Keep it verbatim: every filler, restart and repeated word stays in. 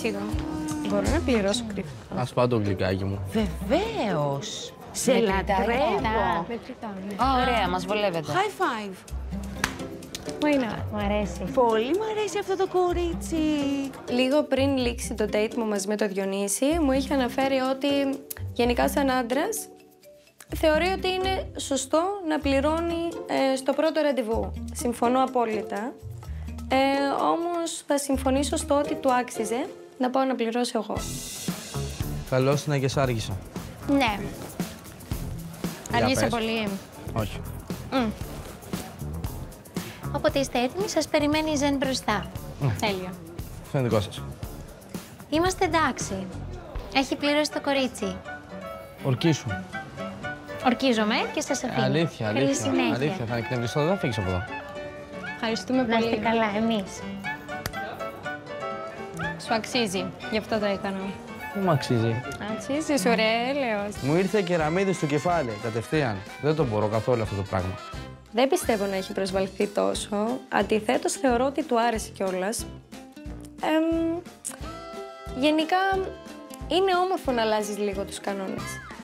Σίγουρα. Μπορώ να πληρώσω κρυφά. Ας πάω το γλυκάκι μου. Βεβαίως. Σε λατρεύω. Μετρητά, ναι. Ωραία, μας βολεύεται. High five. Why not? Μου αρέσει. Πολύ μου αρέσει αυτό το κορίτσι. Λίγο πριν λήξει το date μου μαζί με το Διονύση, μου είχε αναφέρει ότι γενικά σαν άντρας θεωρεί ότι είναι σωστό να πληρώνει ε, στο πρώτο ραντεβού. Συμφωνώ απόλυτα. Ε, όμως θα συμφωνήσω στο ότι του άξιζε να πάω να πληρώσω εγώ. Καλώς να και σ' άργησα. Ναι. Αργήσα πες. πολύ. Όχι. Mm. Όποτε είστε έτοιμοι, σας περιμένει η Ζεν μπροστά. Mm. Τέλεια. Αυτό είναι δικό σας. Είμαστε εντάξει. Έχει πληρώσει το κορίτσι. Ορκίσου. Ορκίζομαι και σας αφήνω. Αλήθεια, Καλή αλήθεια. συνέχεια. Αλήθεια, θα εκνευριστώ, δεν θα φύγεις από εδώ. Ευχαριστούμε πολύ. Να είστε καλά, εμείς. Σου αξίζει, γι' αυτό το έκανα. Δεν μου αξίζει. Αξίζει, σου ρε, έλεος. Μου ήρθε κεραμίδι στο κεφάλι, κατευθείαν. Δεν το μπορώ καθόλου αυτό το πράγμα. Δεν πιστεύω να έχει προσβαλθεί τόσο. Αντιθέτως, θεωρώ ότι του άρεσε κιόλας. Εμ, γενικά, είναι όμορφο να αλλάζεις λίγο τους κανόνες.